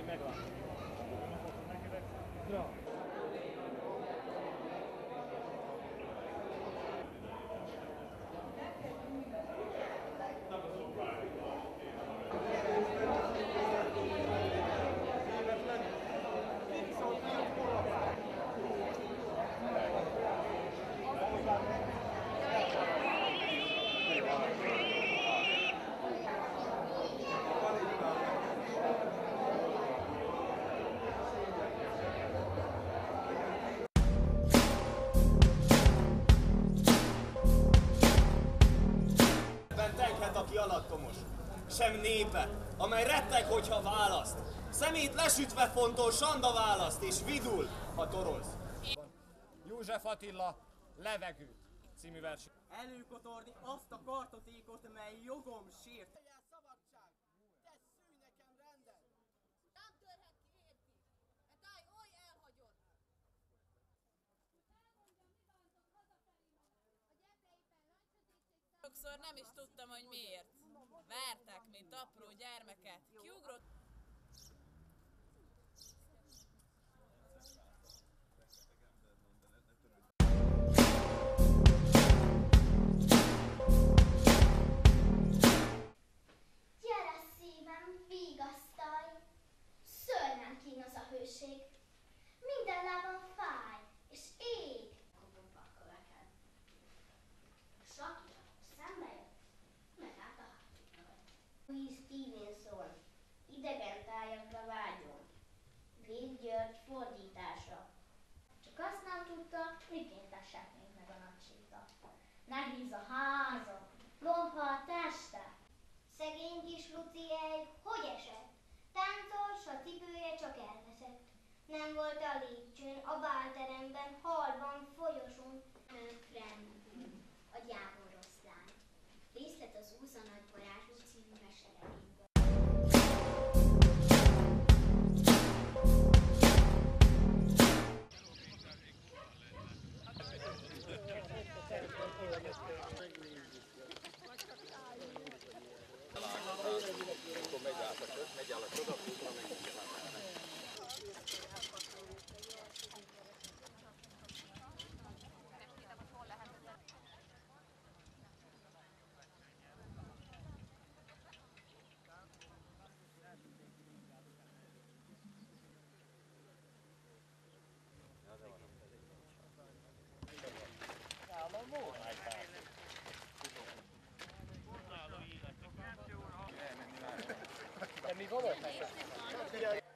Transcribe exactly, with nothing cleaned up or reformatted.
meglátom. Ja. Tenkhet, aki alattomos, sem népe, amely retteg, hogyha választ. Szemét lesütve fontol Sanda választ, és vidul, ha toroz. József Attila, Levegőt című vers. Előkotorni azt a kartotékot, mely jogom sért. Legyen szabadság, tesz szűj nekem rendet. Nem törhet ki érti, e táj oly elhagyott. Sokszor nem is tudtam, hogy miért. Vertek, mint apró gyermeket. Kiugrott. Gyere szívem, vigasztalj! Szörnyen kínos a hőség. Minden lábam fáj, és ég. Kopogva a köveken. Sakira szembe jött, megállt a hátik mögött. Louis Stevenson, idegen tájakra vágyom. Véd György fordítása. Csak azt nem tudta, miként tessek még meg a napsíta. Nehéz a háza, lomha a teste. Szegény kis Luciej, hogy esett? Táncol, s a cipője csak elveszett. Nem volt a lépcsőn, a bálteremben, halban, folyosón. Nők rendül, a gyáva rossz lány. Részlet az Úza nagy varázsló című meseregényből. Akkor megáll a csod, megáll a csodapútra, meg De mi van ott?